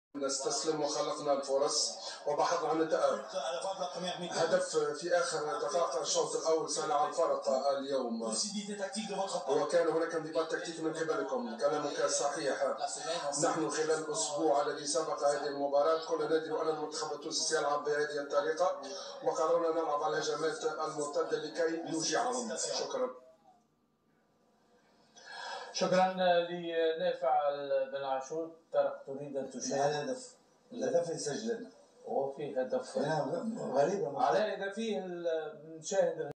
نستسلم وخلقنا الفرص وبحثنا عن التأهل. هدف في آخر دقائق الشوط الأول صنع الفرق اليوم، وكان هناك انضباط تكتيكي من قبلكم. كلامك صحيح. نحن خلال الأسبوع الذي سبق هذه المباراة كنا ندري أن المنتخب التونسي سيلعب بهذه الطريقة، وقررنا نلعب على الهجمات المرتدة لكي نوجعهم. شكرا. شكرا لنافع بن عاشور. طارق، تريد ان تشاهد الهدف اللي سجلنا وفي هدف غريب على اذا فيه نشاهد